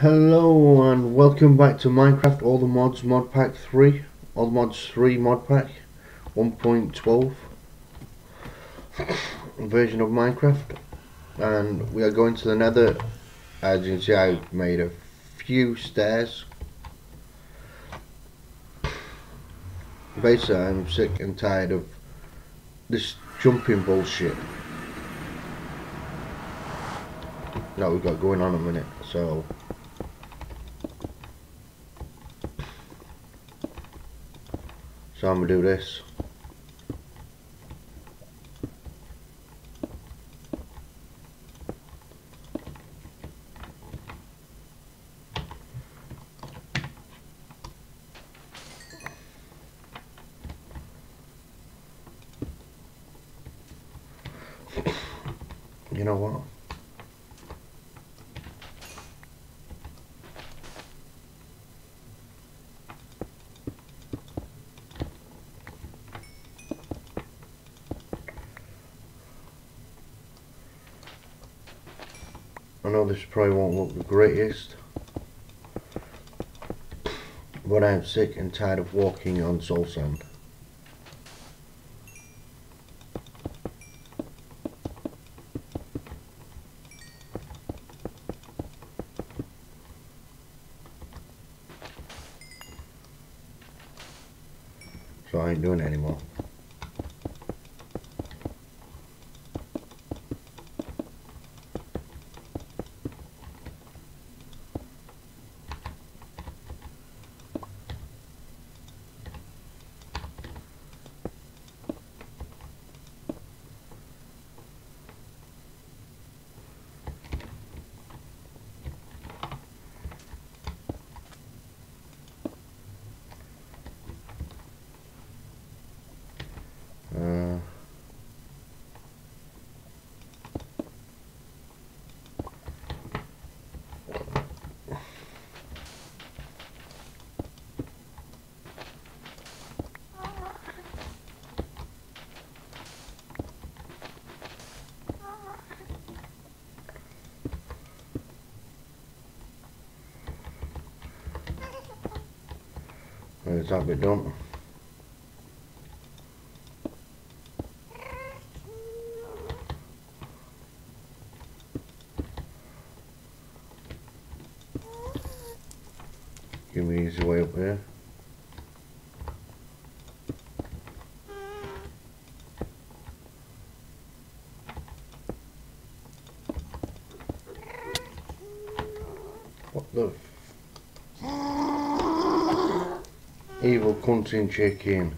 Hello and welcome back to Minecraft All the Mods Mod Pack 3, All the Mods 3 Mod Pack 1.12 version of Minecraft, and we are going to the Nether. As you can see, I've made a few stairs. Basically, I'm sick and tired of this jumping bullshit that we've got going on a minute, so I'm gonna do this. You know what? I know this probably won't look the greatest, but I'm sick and tired of walking on soul sand. So I ain't doing it anymore. There's that bit done. Give me easy way up there. What the evil cunting chicken.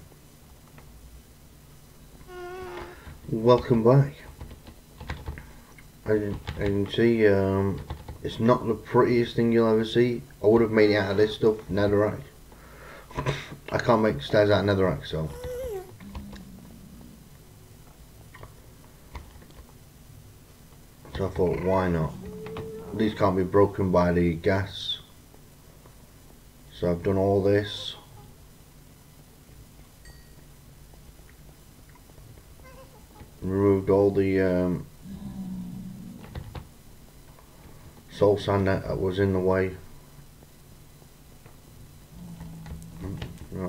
Welcome back. As you can see, it's not the prettiest thing you'll ever see. I would have made it out of this stuff, netherrack. I can't make stairs out of netherrack, so I thought, why not? These can't be broken by the gas. So I've done all this. Removed all the soul sand that was in the way. Right.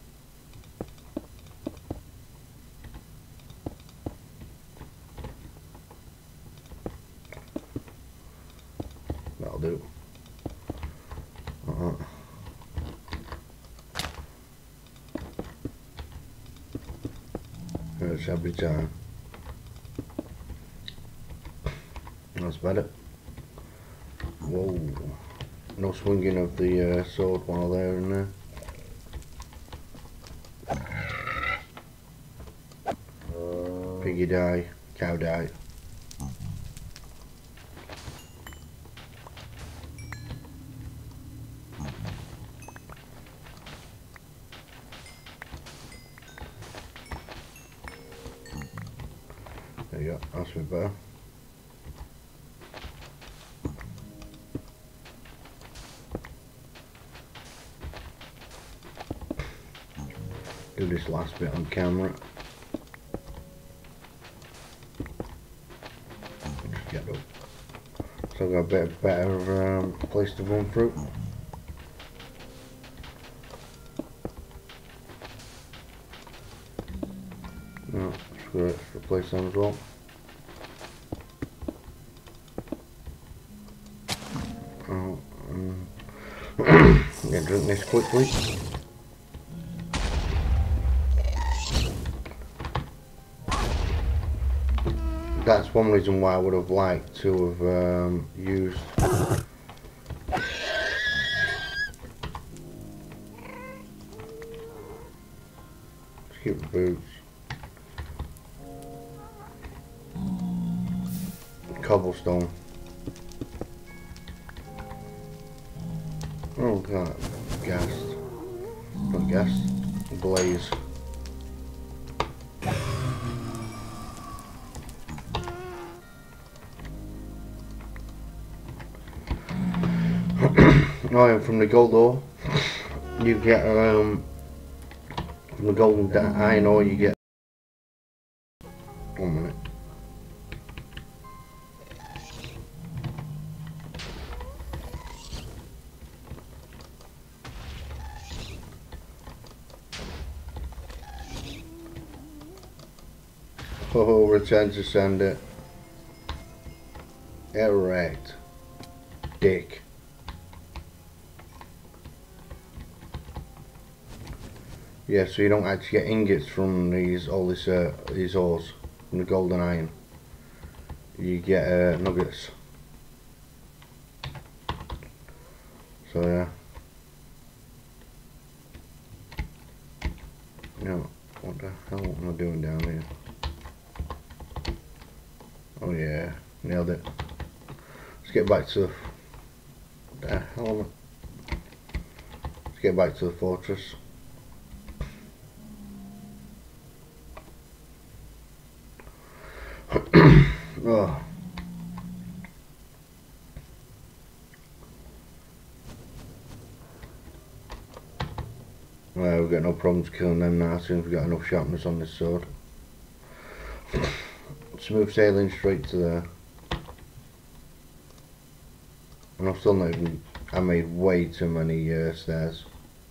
That'll do. It's every time. That's better. Whoa. No swinging of the sword while they're in there. Piggy die, cow die. There you go, that's my better. Do this last bit on camera. Just get up. So I've got a bit better place to run through. No, let's replace them as well. Oh, I'm gonna drink this quickly. That's one reason why I would have liked to have used skip boots, cobblestone. Oh god, gas, not gas, blaze. Oh, and from the gold ore, you get from the golden iron ore you get. 1 minute. Oh, return to sender. Erect. Dick. Yeah, so you don't actually get ingots from these these ores from the golden iron. You get nuggets. So yeah. No, what the hell am I doing down here? Oh yeah, nailed it. Let's get back to the hell. Let's get back to the fortress. Oh. Well, we've got no problems killing them now since we've got enough sharpness on this sword. Smooth sailing straight to there. And I've still not even, I made way too many stairs.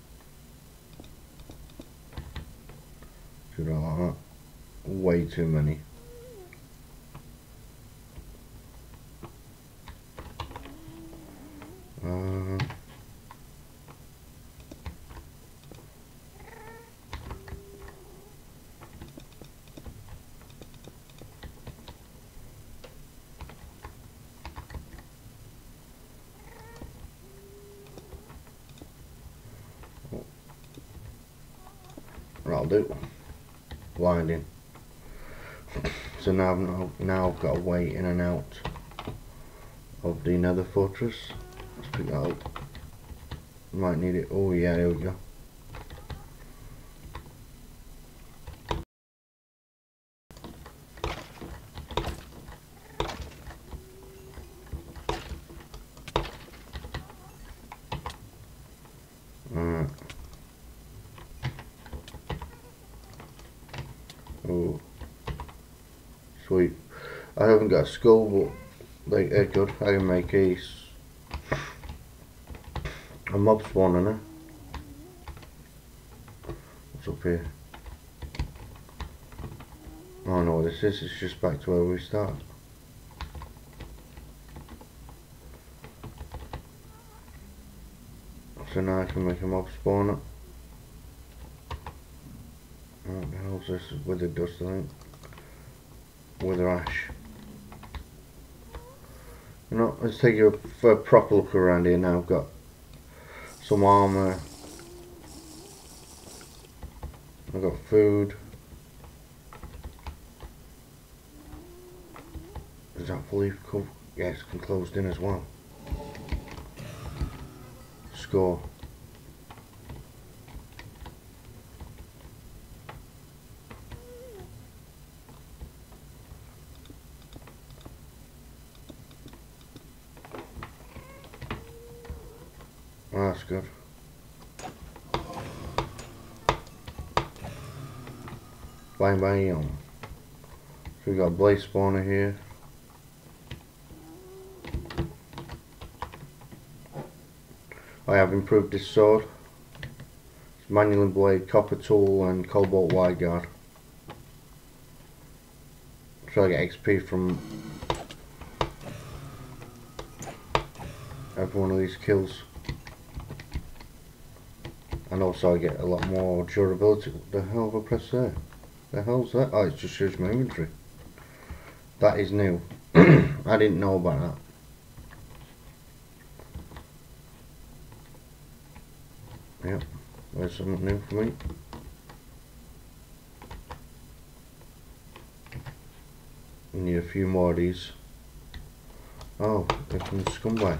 Should I like that? Way too many. That'll do. Blinding. So now I've got a way in and out of the nether fortress. Let's pick that up. Might need it. Oh yeah, there we go. Alright. Oh, sweet. I haven't got a skull, but like they're good. I can make a mob spawn in it. What's up here? Oh no, what this is. It's just back to where we started. So now I can make a mob spawner. What the hell's this? Withered dust, I think. Wither ash. You know, let's take a proper look around here now. I've got some armour. I've got food. Is that fully covered? Yeah, it's closed in as well. Score. Oh, that's good. Bang bang. So we got a blaze spawner here. I have improved this sword. It's manual blade, copper tool and cobalt wide guard. So I get XP from every one of these kills. And also I get a lot more durability. What the hell have I pressed there? The hell's that? Oh, it just shows my inventory. That is new. I didn't know about that. Yep, there's something new for me. Need a few more of these. Oh, they're from Scumbag.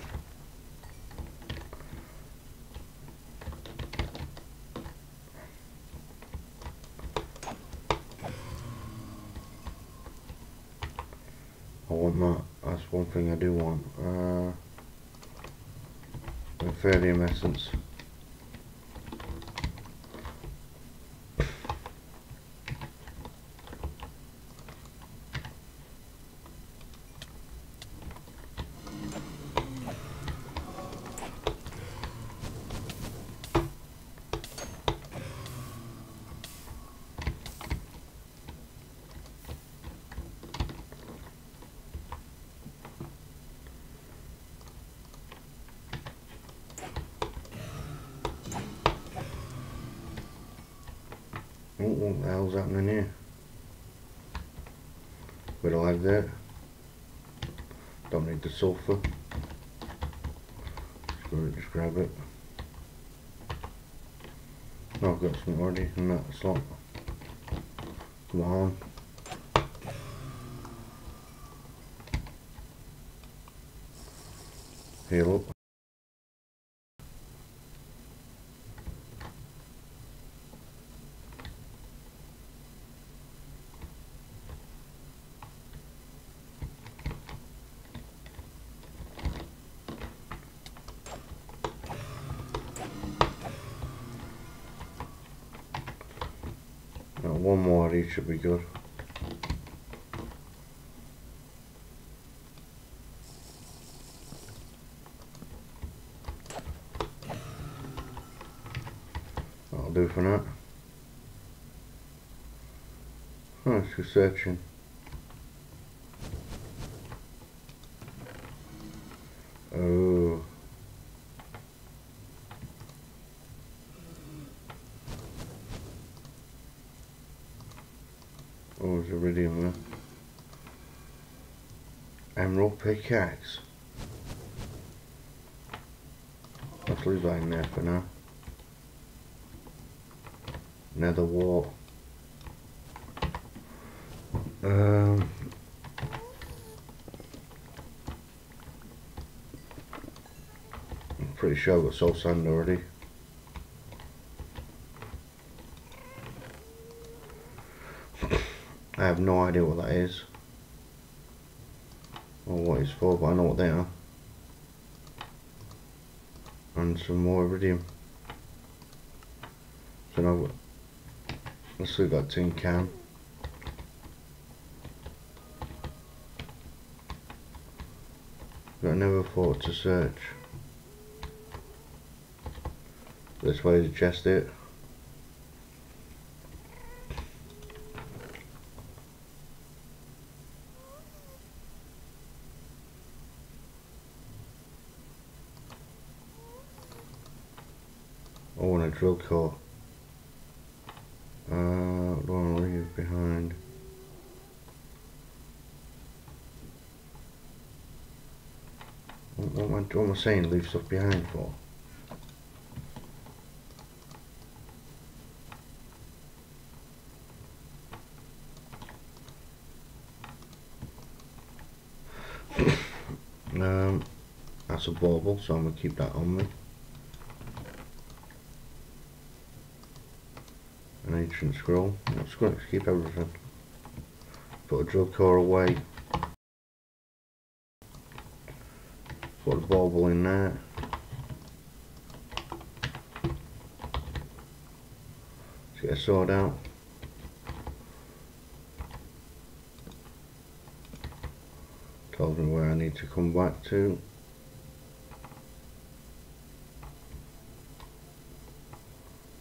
I want that. That's one thing I do want. Inferium essence. Oh, what the hell's happening here? Bit of lag there. Don't need the sulphur. Just grab it. No, I've got some already in that slot. Come on. Heal up. One more of these should be good. That'll do for now. Oh, it's just searching. Oh. Oh, there's iridium there. Emerald pickaxe. Let's leave that in there for now. Nether wart. I'm pretty sure I've got soul sand already. I have no idea what that is or what it's for, but I know what they are. And some more iridium. So now let's still got tin can. But I never thought to search. This way to chest it. Oh, and a drill core. What do I want to leave behind? What am I saying? Leave stuff behind for? That's a bauble, so I'm gonna keep that on me. An ancient scroll. Let's keep everything. Put a drill core away. Put a bauble in there. Let's get a sword out. Tells me where I need to come back to.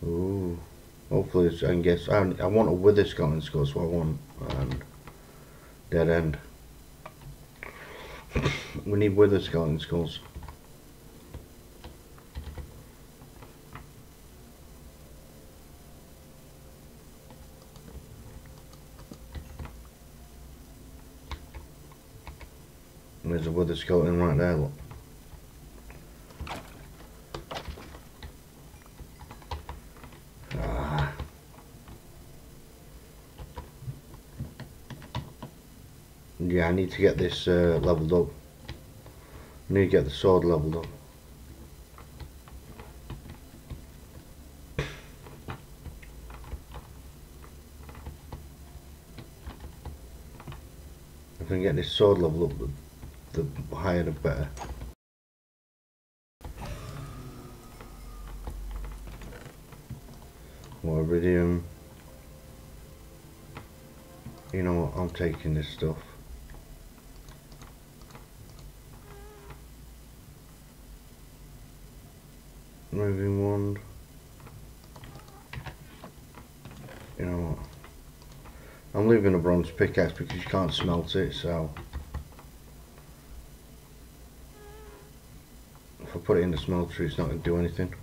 Ooh. Hopefully I can guess. I want a wither skeleton skull, so I want dead end. We need wither skeleton skulls. And there's a wither skeleton right there, look. Yeah, I need to get this leveled up. I need to get the sword leveled up. If I can get this sword leveled up, the higher the better. More iridium. You know what, I'm taking this stuff. Moving wand. You know what, I'm leaving a bronze pickaxe because you can't smelt it, so if I put it in the smelter it's not going to do anything.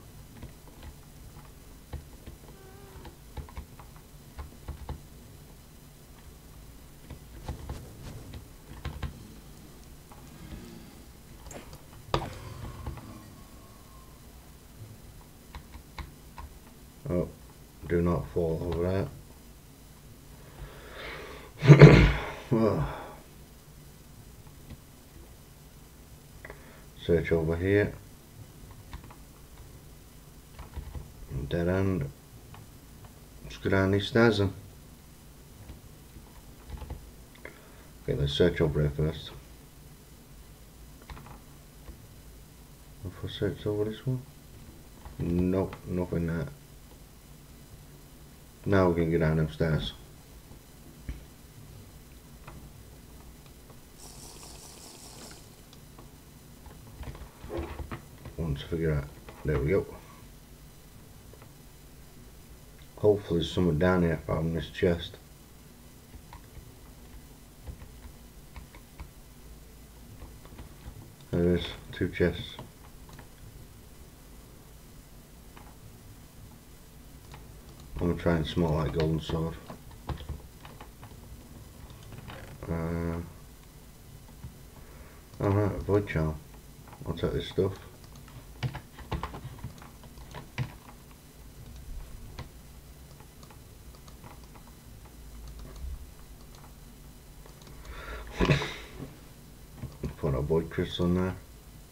Oh, do not fall over there. Search over here. Dead end. Let's go down these stairs then. Okay, let's search over here first. If I search over this one? Nope, nothing there. Now we can get down upstairs. Once I figure out, there we go. Hopefully there's something down here apart from this chest. There is, 2 chests. I'm gonna try and smelt that golden sword. Alright, void charm. I'll take this stuff. Put a void crystal in there.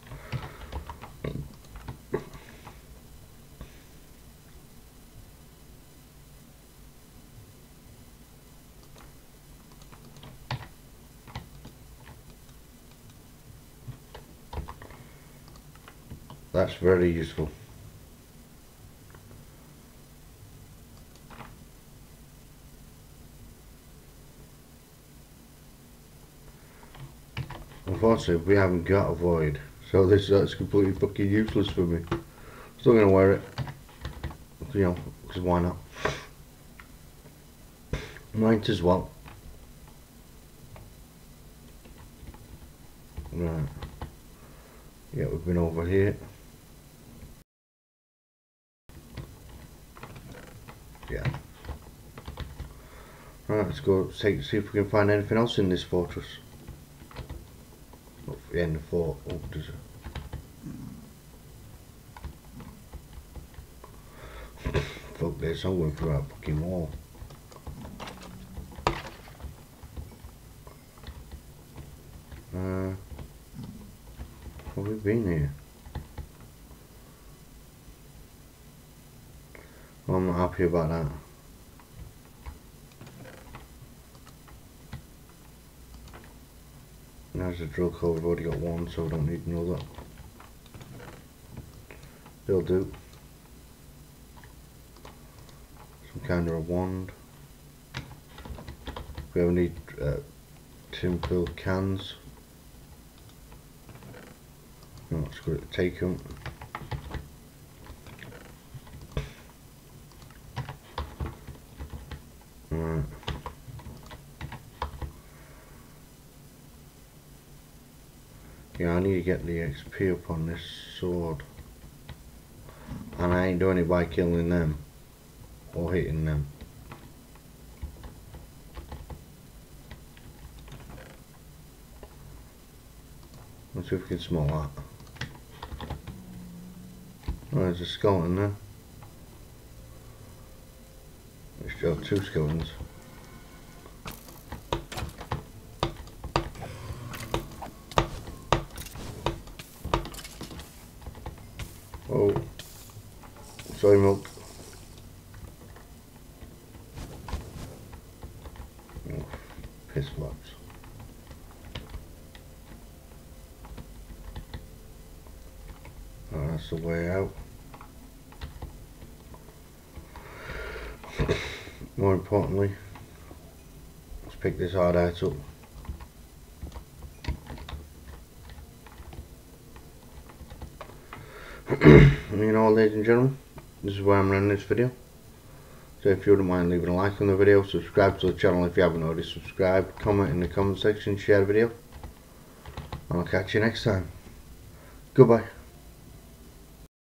That's very useful. Unfortunately, we haven't got a void, so that's completely fucking useless for me. Still gonna wear it, you know, because why not? Might as well. Right. Yeah, we've been over here. Yeah. Right, let's go see if we can find anything else in this fortress. Oh, the end of the fort. Oh, there's a... Fuck this, I'm going through that fucking wall. Have we been here? Well, I'm not happy about that. There's a drill core, we've already got one, so we don't need another. They'll do. Some kind of a wand. We ever need tin-filled cans. No, it's good to take them. Yeah, I need to get the XP up on this sword. And I ain't doing it by killing them. Or hitting them. Let's see if we can smell that. Oh, there's a skeleton there. We still have 2 skeletons. Oh, soy milk. Oh, piss flops. Oh, that's the way out. More importantly, let's pick this hard out up. You know, ladies and gentlemen, this is where I'm running this video. So if you wouldn't mind leaving a like on the video, subscribe to the channel if you haven't already subscribed, comment in the comment section, share the video, and I'll catch you next time. Goodbye.